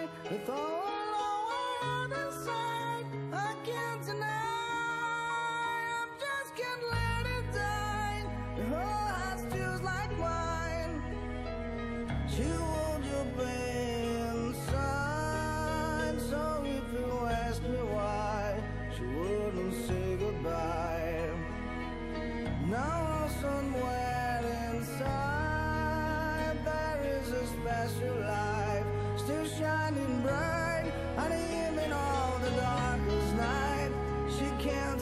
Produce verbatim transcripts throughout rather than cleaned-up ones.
with all alone inside. I can't deny, I just can't let it die. Her heart's just like mine. She won't your pain inside. So if you ask me why, she wouldn't say goodbye. Now somewhere inside there is a special light, still shining bright, and even all the darkest night she can't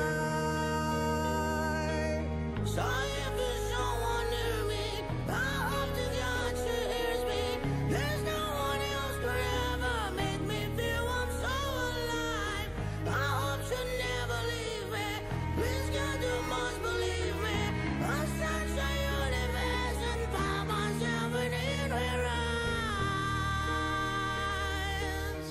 deny. So if there's someone near me, I hope to God she hears me. There's no one else could ever make me feel I'm so alive. I hope she'll never leave me. Please God, you must believe me. I search the universe and find myself in her eyes.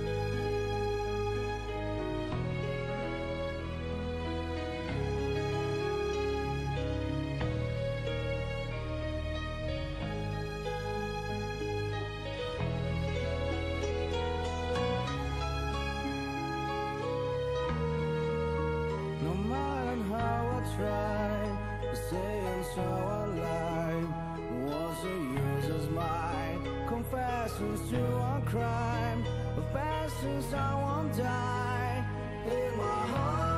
No matter how I try to stay in so alive, what's the use as mine? Confessions to a crime, of passions I won't die in my heart.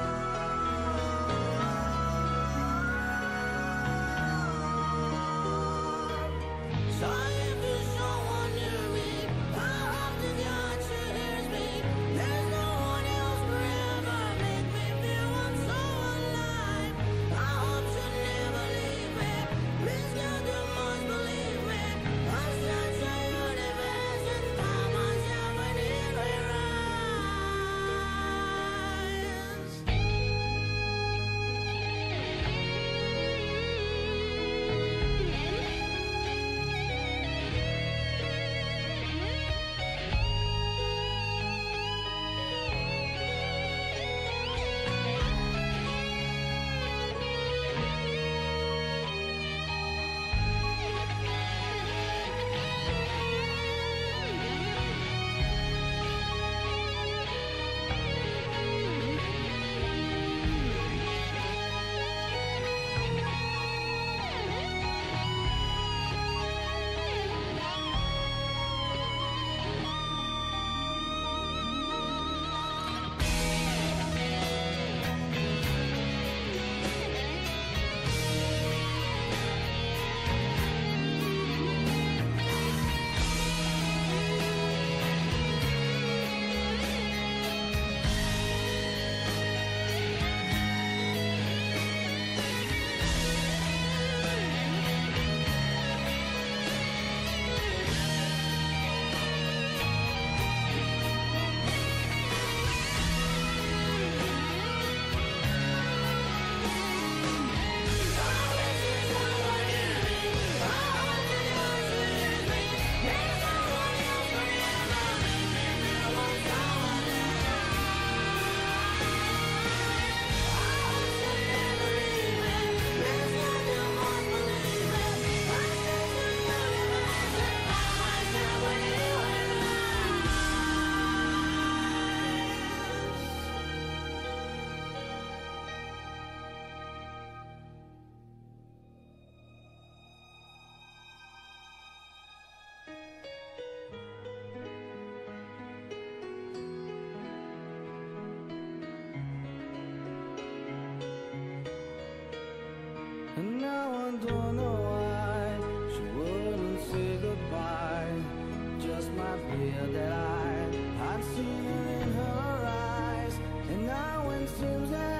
So if there's someone near me, I hope to God she hears me. There's no one else could ever make me feel I'm so alive. I hope she'll never leave me. Please God, you must believe me. I search the universe and find myself in her eyes. And now I don't know why she wouldn't say goodbye. Just might be that I had seen it in her eyes. And now it seems that